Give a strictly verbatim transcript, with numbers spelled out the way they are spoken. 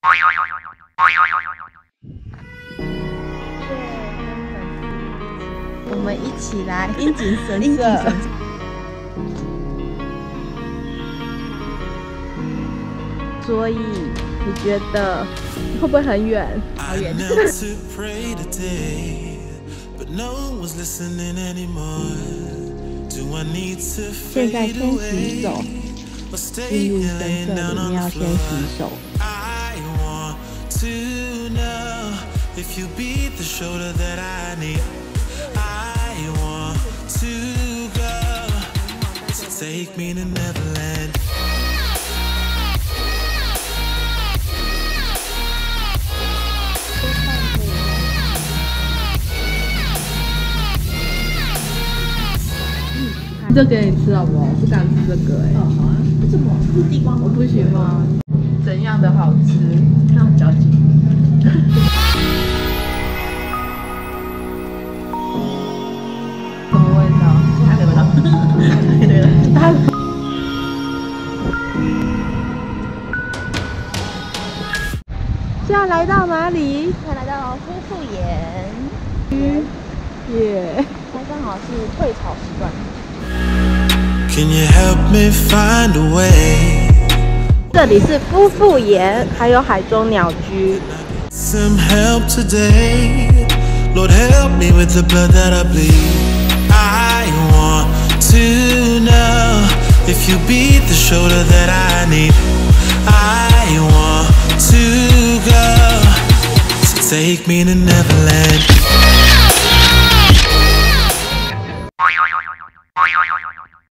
我们一起来殷景神社。殷景神社。所以你觉得会不会很远？好远。现在先洗手，进入神社里面要先洗手。 If you beat the shoulder that I need, I want to go. So take me to Neverland. 这给你吃好不好？我不敢吃这个哎、欸。哦好啊。为什么？是地瓜吗？我不喜欢。怎样的好吃？那很着急。什么味道？咖啡味道。对了，它。现在来到哪里？现在来到夫妇岩。耶。它刚好是退潮时段。 Can you help me find a way? 这里是夫妇岩，还有海中鸟居。Some help today, Lord help me with the blood that I bleed. I want to know if you beat the shoulder that I need. I want to go, so take me to Neverland.